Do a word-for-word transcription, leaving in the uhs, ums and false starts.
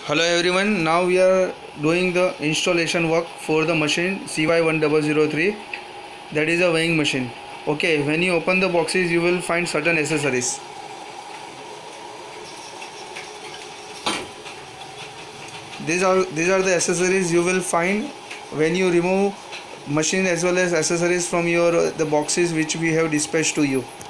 Hello everyone, now we are doing the installation work for the machine C Y one zero zero three, that is a weighing machine. Okay, when you open the boxes you will find certain accessories. These are these are the accessories you will find when you remove machine as well as accessories from your uh, the boxes which we have dispatched to you.